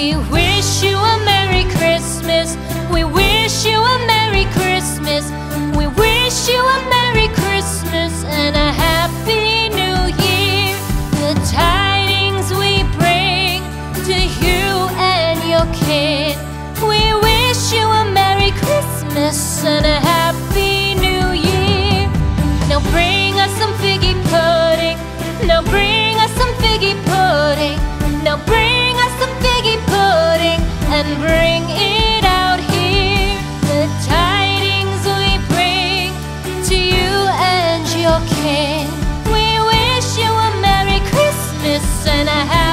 We wish you a Merry Christmas. We wish you a Merry Christmas. We wish you a Merry Christmas and a Happy New Year. The tidings we bring to you and your kid. We wish you a Merry Christmas and a Happy New Year. Now bring us some figgy pudding. Now bring us some figgy pudding. Now bring us some figgy pudding and bring it out here. The tidings we bring to you and your kin. We wish you a Merry Christmas and a Happy